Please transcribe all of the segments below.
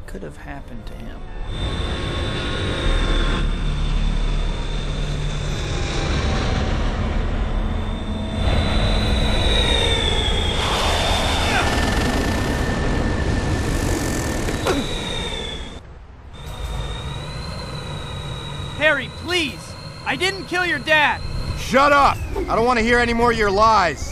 could have happened to him. Harry, please! I didn't kill your dad! Shut up! I don't want to hear any more of your lies.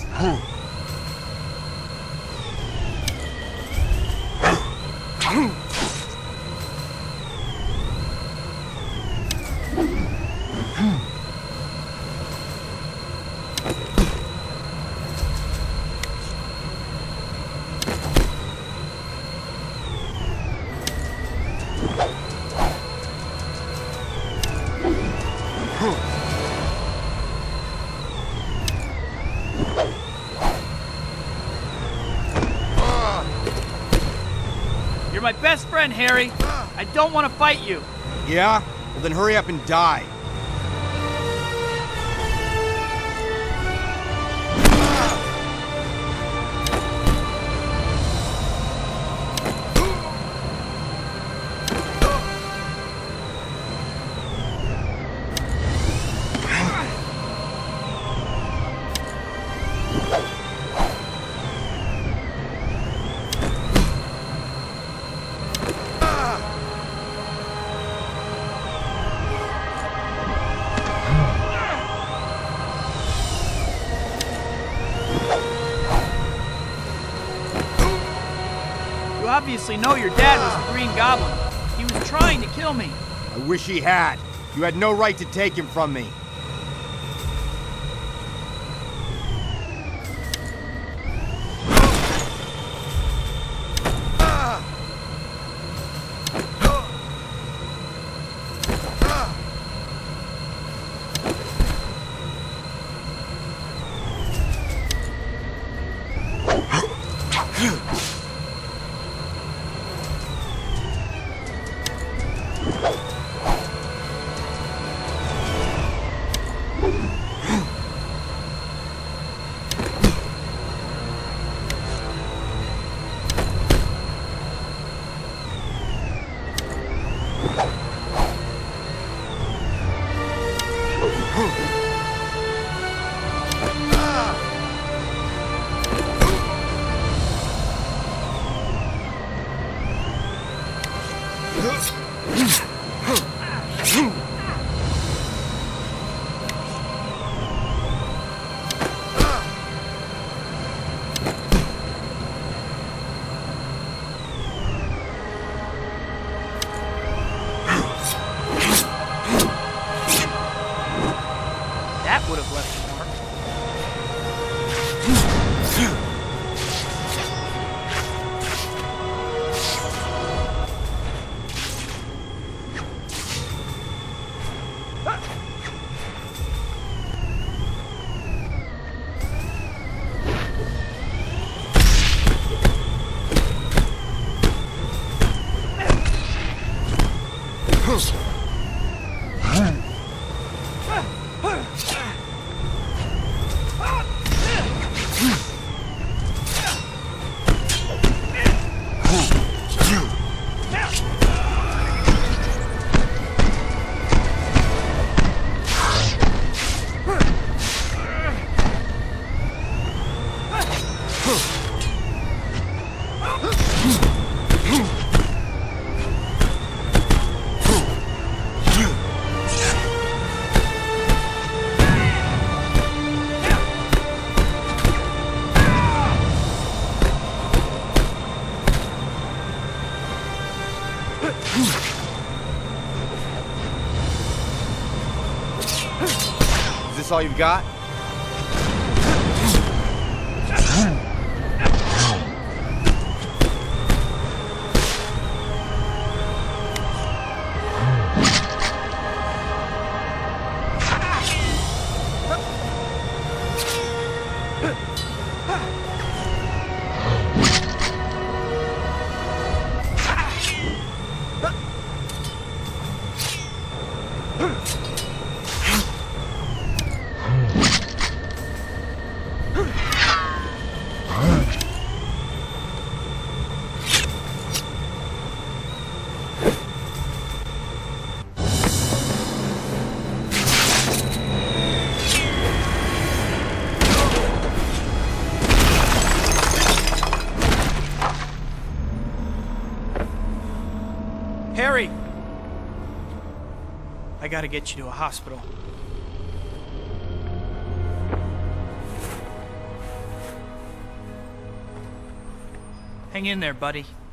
You're my best friend, Harry. I don't want to fight you. Yeah? Well then hurry up and die. You obviously know your dad was the Green Goblin. He was trying to kill me. I wish he had. You had no right to take him from me. That would have left a mark. Is this all you've got? I gotta get you to a hospital. Hang in there, buddy.